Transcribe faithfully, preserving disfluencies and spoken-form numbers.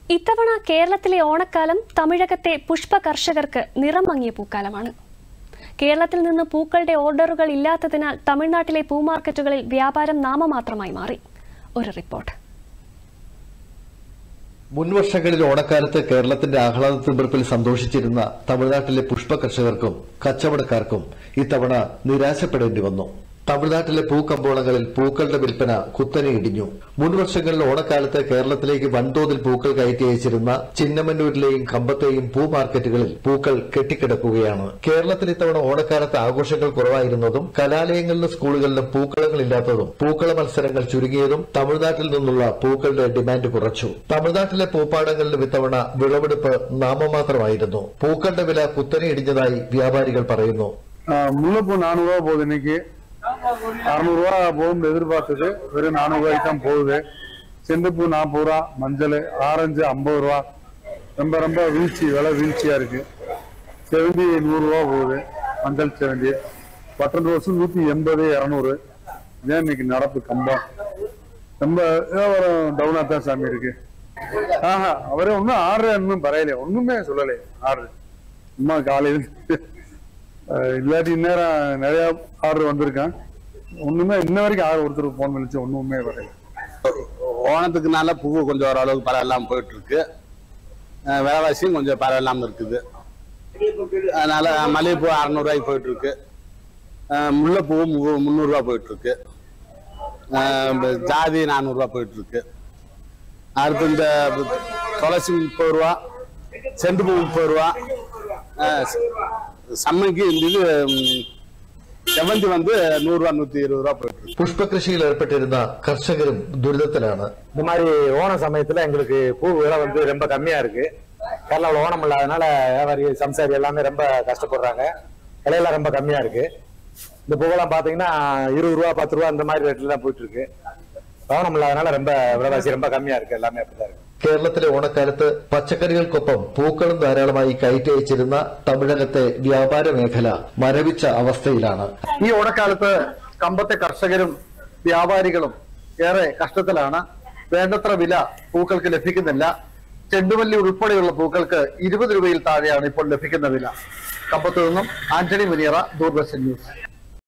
ഇത്തവണ കേരളത്തിലെ ഓണക്കാലം തമിഴകത്തെ പുഷ്പ കർഷകർക്ക് നിറം മങ്ങിയ പൂക്കാലമാണ്. കേരളത്തിൽ നിന്ന് പൂക്കളുടെ ഓർഡറുകൾ ഇല്ലാത്തതിനാൽ തമിഴ്നാട്ടിലെ പൂമാർക്കറ്റുകളിൽ വ്യാപാരം നാമമാത്രമായി മാറി. ഒരു റിപ്പോർട്ട്. മുൻവർഷങ്ങളിൽ ഓണക്കാലത്ത് കേരളത്തിന്റെ ആഹ്ലാദത്തിമ്പർപ്പിൽ സന്തോഷിച്ചിരുന്ന തമിഴ്നാട്ടിലെ പുഷ്പ കർഷകർക്കും കച്ചവടക്കാർക്കും ഇത്തവണ നിരാശപ്പെടേണ്ടി വന്നു. തമിഴ്നാട്ടിലെ പൂക്കമ്പോളങ്ങളിൽ പൂക്കളുടെ വിൽപ്പന കുത്തനെ ഇടിഞ്ഞു. മുൻവർഷങ്ങളിൽ ഓണക്കാലത്ത് കേരളത്തിലേക്ക് വൻതോതിൽ പൂക്കൾ കയറ്റി അയച്ചിരുന്ന ചിന്നമന്നൂരിലെയും കമ്പത്തെയും പൂ മാർക്കറ്റുകളിൽ പൂക്കൾ കെട്ടിക്കിടക്കുകയാണ്. കേരളത്തിൽ ഇത്തവണ ഓണക്കാലത്ത് ആഘോഷങ്ങൾ കുറവായിരുന്നതും കലാലയങ്ങളിലും സ്കൂളുകളിലും പൂക്കളങ്ങളില്ലാത്തതും പൂക്കള മത്സരങ്ങൾ ചുരുങ്ങിയതും തമിഴ്നാട്ടിൽ നിന്നുള്ള പൂക്കളുടെ ഡിമാൻഡ് കുറച്ചു. തമിഴ്നാട്ടിലെ പൂപ്പാടങ്ങളിലും ഇത്തവണ വിളവെടുപ്പ് നാമമാത്രമായിരുന്നു. പൂക്കളുടെ വില കുത്തനെ ഇടിഞ്ഞതായി വ്യാപാരികൾ പറയുന്നു. முல்லைப்பூ நானூறு ரூபா போகுது. இன்னைக்கு அறுநூறு ரூபா போகும் எதிர்பார்த்தது வெறும் நானூறு ரூபாய்க்கு தான் போகுது. செண்டுப்பூ நாற்பது ரூபா, மஞ்சள் ஆரஞ்சு ஐம்பது ரூபா, ரொம்ப ரொம்ப வீழ்ச்சி, விலை வீழ்ச்சியா இருக்கு. செவந்தி நூறு ரூபா போகுது, மஞ்சள் செவந்தி. பத்தொன்று வருஷம் நூத்தி எண்பது இரநூறு. இதான் இன்னைக்கு நடப்பு கம்பம். ரொம்ப வியாபாரம் டவுனா தான் சாமி இருக்கு. ஆஹா, அவரே ஒன்னும் ஆர்டர் இன்னும் பரையில ஒண்ணுமே சொல்லலையே. ஆர்டர் சும்மா காலையில் இல்லாட்டி இந்நேரம் நிறைய ஆர்டர் வந்திருக்கேன். ஒண்ணுமே இன்ன வரைக்கும் ஆர்டர் ஒருத்தருக்கு போன் பண்ணிச்சு ஒண்ணுமே வரல. ஓணத்துக்கு நல்ல பூ கொஞ்சம் ஓரளவுக்கு பரவாயில்லாம போயிட்டு இருக்கு. விலைவாசியும் கொஞ்சம் பரவாயில்லாம இருக்குது. அதனால மல்லிகைப்பூ அறுநூறு ரூபாய்க்கு போயிட்டு இருக்கு. முல்லைப்பூ முந்நூறு ரூபா போயிட்டு இருக்கு. ஜாதி நானூறு ரூபா போயிட்டு இருக்கு. அடுத்து இந்த துளசி முப்பது ரூபா, செண்டுப்பூ முப்பது ரூபா, சம்மங்கி இந்த இது செவந்தி வந்து நூறு ரூபா நூத்தி இருபது ரூபா போயிட்டு. പുഷ്പകൃഷിയിൽ ഏർപ്പെട്ടിരുന്ന കർഷകരും ദുരിതത്തിലാണ്. இந்த மாதிரி ஓண சமயத்துல எங்களுக்கு பூ விலை வந்து ரொம்ப கம்மியா இருக்கு. கேரளாவில் ஓணம் இல்லாதனால வியாபாரி சம்சாரி எல்லாமே ரொம்ப கஷ்டப்படுறாங்க. விலையெல்லாம் ரொம்ப கம்மியா இருக்கு. இந்த பூவெல்லாம் பாத்தீங்கன்னா இருபது ரூபா பத்து ரூபா இந்த மாதிரி ரேட்ல தான் போயிட்டு இருக்கு. ஓணம் இல்லாதனால ரொம்ப விலைவாசி ரொம்ப கம்மியா இருக்கு. எல்லாமே அப்படிதான் இருக்கு. കേരളത്തിലെ ഓണക്കാലത്ത് പച്ചക്കറികൾക്കൊപ്പം പൂക്കളും ധാരാളമായി കയറ്റി അയച്ചിരുന്ന തമിഴകത്തെ വ്യാപാര മേഖല മരവിച്ച അവസ്ഥയിലാണ്. ഈ ഓണക്കാലത്ത് കമ്പത്തെ കർഷകരും വ്യാപാരികളും ഏറെ കഷ്ടത്തിലാണ്. വേണ്ടത്ര വില പൂക്കൾക്ക് ലഭിക്കുന്നില്ല. ചെണ്ടുമല്ലി ഉൾപ്പെടെയുള്ള പൂക്കൾക്ക് ഇരുപത് രൂപയിൽ താഴെയാണ് ഇപ്പോൾ ലഭിക്കുന്ന വില. കമ്പത്തു നിന്നും ആന്റണി മുനിയറ, ദൂരദർശൻ ന്യൂസ്.